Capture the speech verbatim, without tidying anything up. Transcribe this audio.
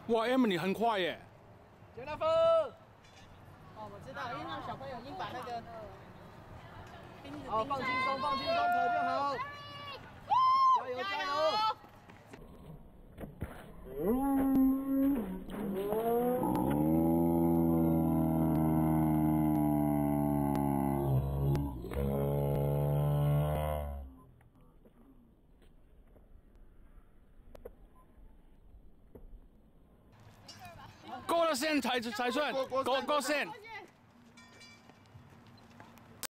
哇 ，Emily 很快耶！ 九大分。哦，我知道，因为那小朋友已经把那个钉子钉上。好，放轻松，放轻松，跑就好。加油，加油！ 过了线才才算，过过线。